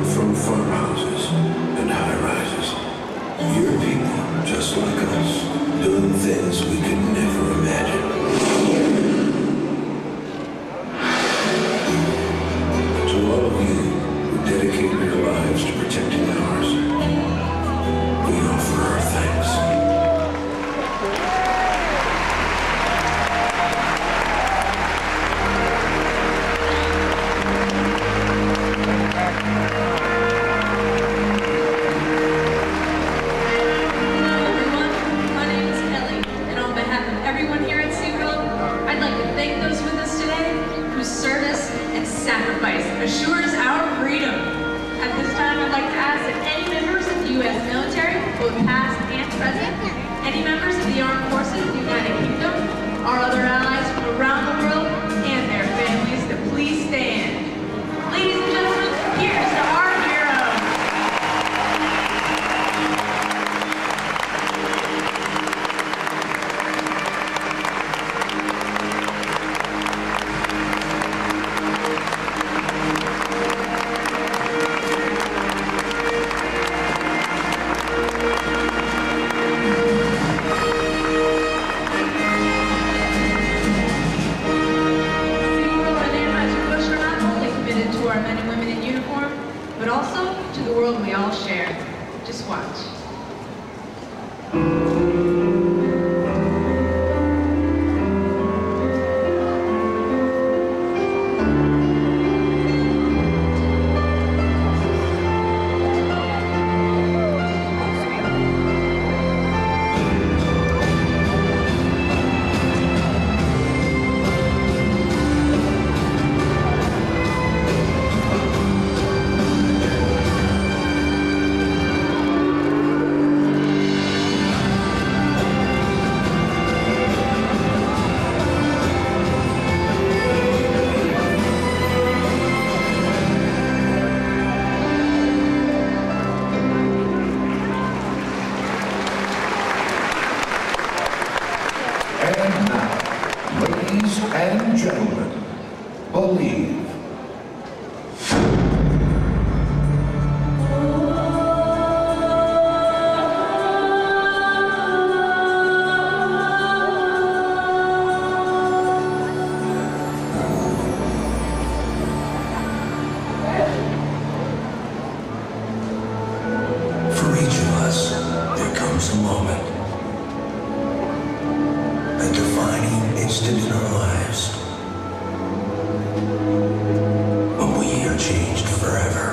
from farmhouses and high-rises. Your people, just like us, doing things we could never imagine. To all of you who dedicated your lives to protecting ours, we offer our thanks. Assures our freedom. At this time, I'd like to ask that any members of the U.S. military, both past and present, any members of the Armed Forces of the United Kingdom, our other allies from around the world, and their families to please stand. Ladies and gentlemen, here's to our heroes. We all share. Just watch. And gentlemen, believe. For each of us, there comes a moment, a defining instant in our lives, when we are changed forever.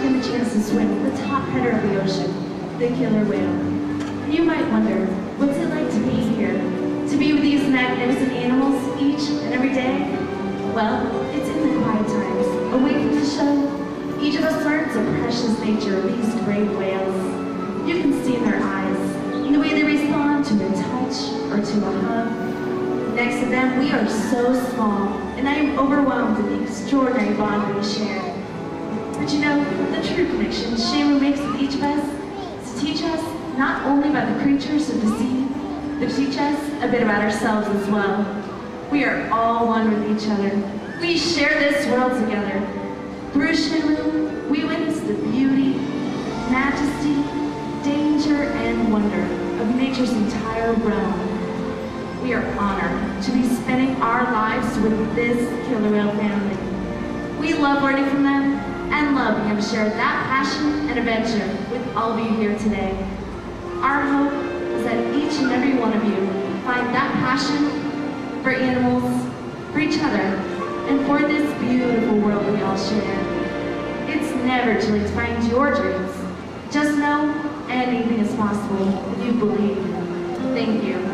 given a chance to swim with the top header of the ocean, the killer whale. You might wonder, what's it like to be here? To be with these magnificent animals each and every day? Well, it's in the quiet times, away from the show. Each of us learns the precious nature of these great whales. You can see in their eyes, in the way they respond to a touch or to a hug. Next to them, we are so small, and I am overwhelmed at the extraordinary bond we share. But you know, the true connection Shamu makes with each of us is to teach us not only about the creatures of the sea, but to teach us a bit about ourselves as well. We are all one with each other. We share this world together. Through Shamu, we witness the beauty, majesty, danger, and wonder of nature's entire realm. We are honored to be spending our lives with this killer whale family. We love learning from them and love being able to share that passion and adventure with all of you here today. Our hope is that each and every one of you find that passion for animals, for each other, and for this beautiful world we all share. It's never too late to find your dreams. Just know anything is possible if you believe. Thank you.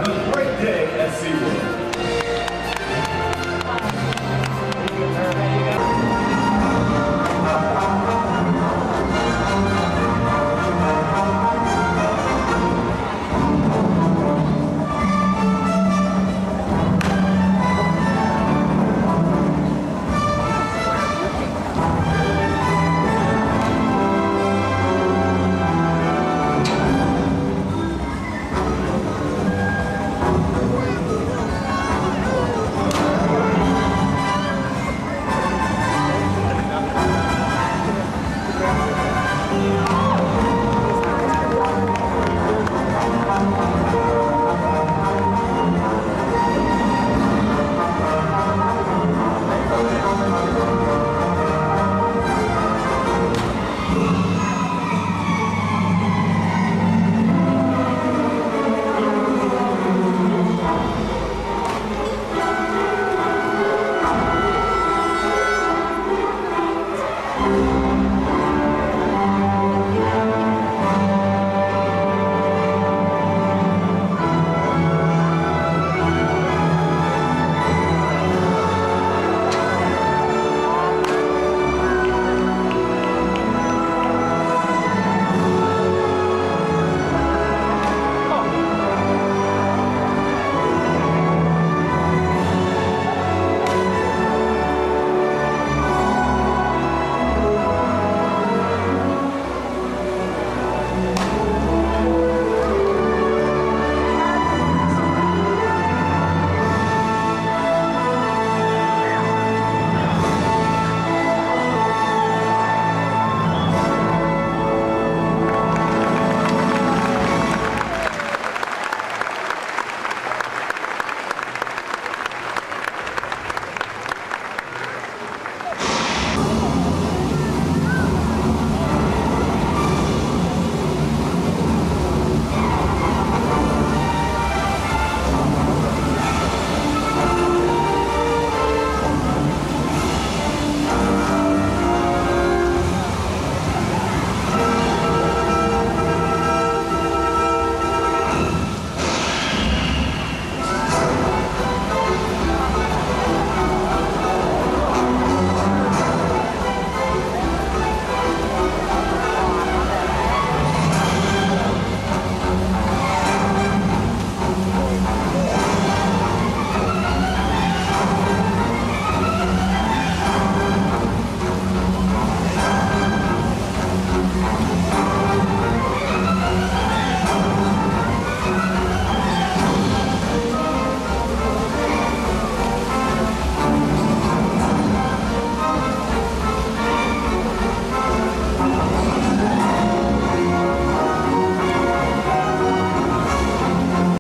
have a great day at SeaWorld.